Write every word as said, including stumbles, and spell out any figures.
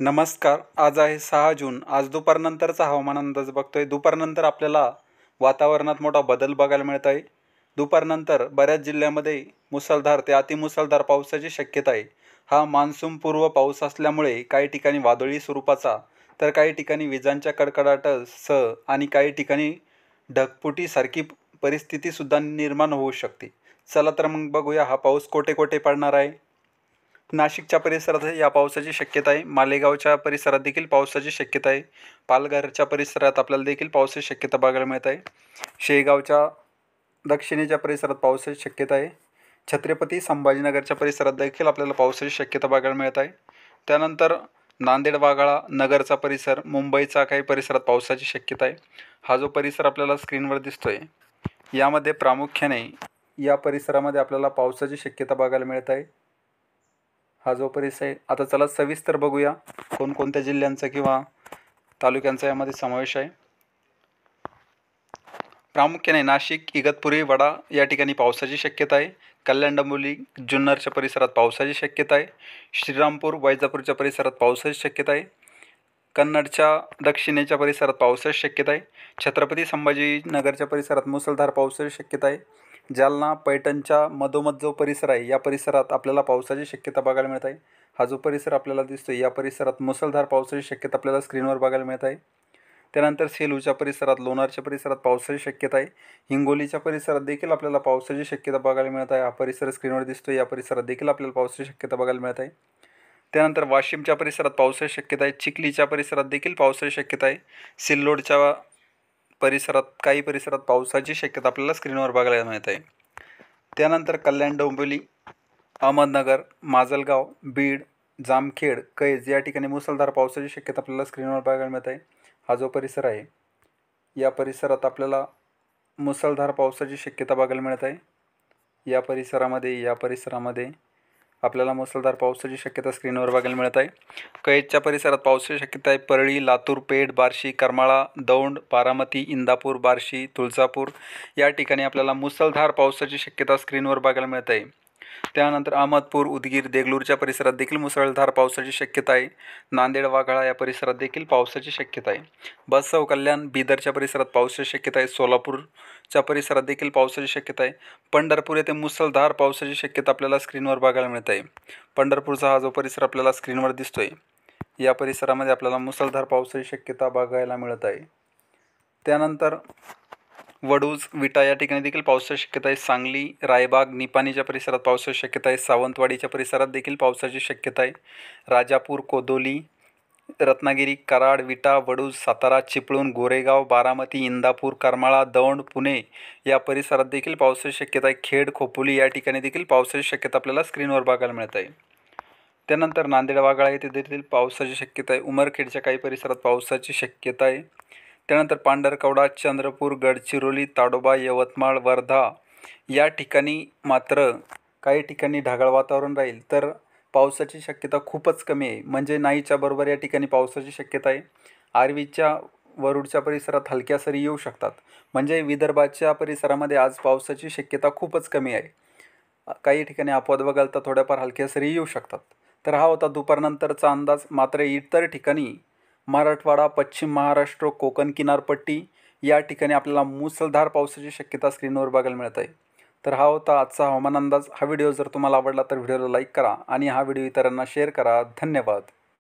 नमस्कार. आज आहे सहा जून. आज दुपारनंतरचा हवामान अंदाज बघतोय. दुपारनंतर आपल्याला वातावरणात मोठा बदल बघायला मिळत आहे. दुपारनंतर बऱ्याच जिल्ह्यामध्ये मुसळधार ते अतिमुसळधार पावसाची शक्यता आहे. हा मान्सूनपूर्व पाऊस असल्यामुळे काही ठिकाणी वादळी स्वरूपाचा, तर काही ठिकाणी विजांच्या कडकडाटासह आणि काही ठिकाणी ढगफुटीसारखी परिस्थितीसुद्धा निर्माण होऊ शकते. चला तर मग बघूया हा पाऊस कोठे कोठे पडणार आहे. नाशिकच्या परिसरात या पावसाची शक्यता आहे. मालेगावच्या परिसरात देखील पावसाची शक्यता आहे. पालघरच्या परिसरात आपल्याला देखील पावसाची शक्यता बघायला मिळत आहे. शेगावच्या दक्षिणेच्या परिसरात पावसाची शक्यता आहे. छत्रपती संभाजीनगरच्या परिसरात देखील आपल्याला पावसाची शक्यता बघायला मिळत आहे. त्यानंतर नांदेड, वाघाळा, नगरचा परिसर, मुंबईचा काही परिसरात पावसाची शक्यता आहे. हा जो परिसर आपल्याला स्क्रीनवर दिसतोय, यामध्ये प्रामुख्याने या परिसरामध्ये आपल्याला पावसाची शक्यता बघायला मिळत आहे. हा जो परिसर आहे, आता चला सविस्तर बघूया कोणकोणत्या जिल्ह्यांचा किंवा तालुक्यांचा यामध्ये समावेश आहे. प्रामुख्याने नाशिक, इगतपुरी, वडा या ठिकाणी पावसाची शक्यता आहे. कल्याण, डोंबिवली, जुन्नरच्या परिसरात पावसाची शक्यता आहे. श्रीरामपूर, वैजापूरच्या परिसरात पावसाची शक्यता आहे. कन्नडच्या दक्षिणेच्या परिसरात पावसाची शक्यता आहे. छत्रपती संभाजीनगरच्या परिसरात मुसळधार पावसाची शक्यता आहे. जालना, पैठणच्या मधोमध जो परिसर आहे, या परिसरात आपल्याला पावसाची शक्यता बघायला मिळत आहे. हा जो परिसर आपल्याला दिसतो, या परिसरात मुसळधार पावसाची शक्यता आपल्याला स्क्रीनवर बघायला मिळत आहे. त्यानंतर सेलूच्या परिसरात, लोणारच्या परिसरात पावसाची शक्यता आहे. हिंगोलीच्या परिसरात देखील आपल्याला पावसाची शक्यता बघायला मिळत आहे. हा परिसर स्क्रीनवर दिसतो, या परिसरात देखील आपल्याला पावसाची शक्यता बघायला मिळत आहे. त्यानंतर वाशिमच्या परिसरात पावसाची शक्यता आहे. चिखलीच्या परिसरात देखील पावसाची शक्यता आहे. सिल्लोडच्या परिसरात काही परिसरात पावसाची शक्यता आपल्याला स्क्रीनवर बघायला मिळत आहे. त्यानंतर कल्याण, डोंबिवली, अहमदनगर, माजलगाव, बीड, जामखेड, कैज या ठिकाणी मुसळधार पावसाची शक्यता आपल्याला स्क्रीनवर बघायला मिळत आहे. हा जो परिसर आहे, या परिसरात आपल्याला मुसळधार पावसाची शक्यता बघायला मिळत आहे. या परिसरामध्ये या परिसरामध्ये आपल्याला मुसळधार पावसाची शक्यता स्क्रीनवर बघायला मिळत आहे. कैजच्या परिसरात पावसाची शक्यता आहे. परळी, लातूर, पेठ, बार्शी, करमाळा, दौंड, बारामती, इंदापूर, बार्शी, तुळजापूर या ठिकाणी आपल्याला मुसळधार पावसाची शक्यता स्क्रीनवर बघायला मिळत आहे. त्यानंतर अहमदपूर, उदगीर, देगलूरच्या परिसरात देखील मुसळधार पावसाची शक्यता आहे. नांदेड, वाघाळा या परिसरात देखील पावसाची शक्यता आहे. बसव, कल्याण, बिदरच्या परिसरात पावसाची शक्यता आहे. सोलापूरच्या परिसरात देखील पावसाची शक्यता आहे. पंढरपूर येथे मुसळधार पावसाची शक्यता आपल्याला स्क्रीनवर बघायला मिळत आहे. पंढरपूरचा हा जो परिसर आपल्याला स्क्रीनवर दिसतोय, या परिसरामध्ये आपल्याला मुसळधार पावसाची शक्यता बघायला मिळत आहे. त्यानंतर वडूज, विटा या ठिकाणी देखील पावसाची शक्यता आहे. सांगली, रायबाग, निपाणीच्या परिसरात पावसाची शक्यता आहे. सावंतवाडीच्या परिसरात देखील पावसाची शक्यता आहे. राजापूर, कोदोली, रत्नागिरी, कराड, विटा, वडूज, सातारा, चिपळूण, गोरेगाव, बारामती, इंदापूर, करमाळा, दौंड, पुणे या परिसरात देखील पावसाची शक्यता आहे. खेड, खोपोली या ठिकाणी देखील पावसाची शक्यता आपल्याला स्क्रीनवर बघायला मिळत आहे. त्यानंतर नांदेड, वाघाळा येथे देखील पावसाची शक्यता आहे. उमरखेडच्या काही परिसरात पावसाची शक्यता आहे. त्यानंतर पांढरकवडा, चंद्रपूर, गडचिरोली, ताडोबा, यवतमाळ, वर्धा या ठिकाणी मात्र काही ठिकाणी ढगाळ वातावरण राहील, तर पावसाची शक्यता खूपच कमी आहे, म्हणजे नाहीच्या बरोबर या ठिकाणी पावसाची शक्यता आहे. आर्वीच्या, वरुडच्या परिसरात हलक्या सरी येऊ शकतात, म्हणजे विदर्भाच्या परिसरामध्ये आज पावसाची शक्यता खूपच कमी आहे. काही ठिकाणी अपवाद वगळता थोड्याफार हलक्या सरी येऊ शकतात. तर हा होता दुपारनंतरचा अंदाज. मात्र इतर ठिकाणी मराठवाडा, पश्चिम महाराष्ट्र, कोकण किनारपट्टी या ठिकाणी आपल्याला मुसळधार पावसाची शक्यता स्क्रीनवर बघायला मिळत आहे. तर हा होता आजचा हवामान अंदाज. हा व्हिडिओ जर तुम्हाला आवडला तर व्हिडिओला लाईक करा आणि हा व्हिडिओ इतरांना शेअर करा. धन्यवाद.